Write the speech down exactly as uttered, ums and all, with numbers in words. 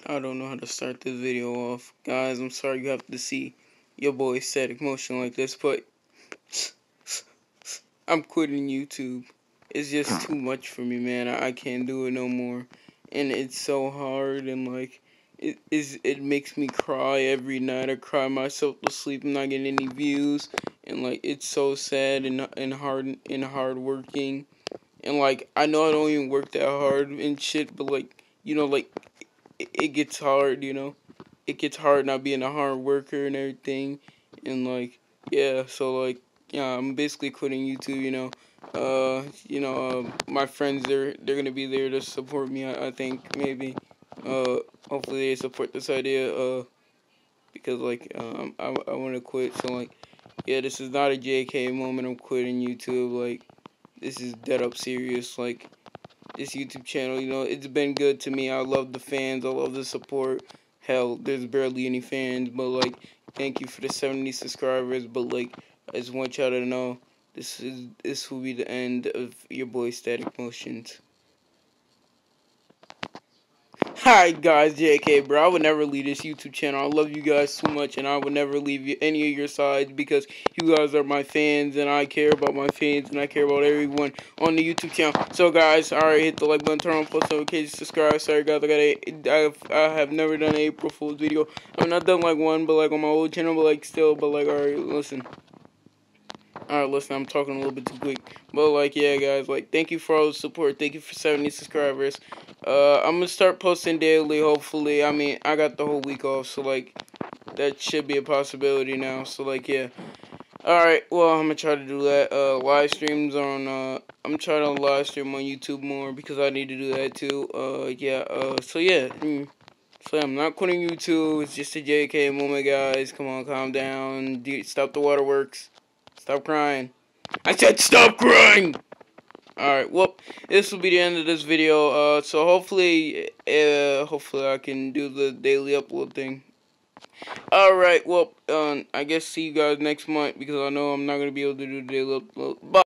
I don't know how to start this video off. Guys, I'm sorry you have to see your boy Static Motion like this, but I'm quitting YouTube. It's just too much for me, man. I, I can't do it no more. And it's so hard, and like, it is. It makes me cry every night. I cry myself to sleep. I'm not getting any views, and like, it's so sad and and hard and hard working. And like, I know I don't even work that hard and shit, but like, you know, like, it, it gets hard, you know. It gets hard not being a hard worker and everything. And like, yeah, so like, yeah, I'm basically quitting YouTube, you know. Uh, you know, uh, my friends, they're, they're gonna be there to support me, I, I think, maybe. Uh, hopefully they support this idea, uh, because like, um, I, I wanna quit, so like, yeah, this is not a J K moment, I'm quitting YouTube, like, this is dead up serious, like, this YouTube channel, you know, it's been good to me. I love the fans, I love the support. Hell, there's barely any fans, but like, thank you for the seventy subscribers, but like, I just want y'all to know, this is, this will be the end of your boy Static Motions. Hi guys, J K, bro. I would never leave this YouTube channel. I love you guys so much, and I would never leave you, any of your sides, because you guys are my fans, and I care about my fans, and I care about everyone on the YouTube channel. So guys, alright, hit the like button, turn on post notifications, subscribe. Sorry guys, I got a, I've, I have never done an April Fool's video. I've not done like one, but like on my old channel, but like still, but like alright, listen. Alright, listen, I'm talking a little bit too quick. But, like, yeah, guys, like, thank you for all the support. Thank you for seventy subscribers. Uh, I'm gonna start posting daily, hopefully. I mean, I got the whole week off, so, like, that should be a possibility now. So, like, yeah. Alright, well, I'm gonna try to do that. Uh, live streams on, uh, I'm trying to live stream on YouTube more, because I need to do that, too. Uh, yeah, uh, so, yeah. Mm. So, yeah, I'm not quitting YouTube. It's just a J K moment, guys. Come on, calm down. Stop the waterworks. Stop crying. I said stop crying! Alright, well, this will be the end of this video. Uh, so hopefully, uh, hopefully I can do the daily upload thing. Alright, well, um, I guess see you guys next month, because I know I'm not going to be able to do the daily upload. Bye.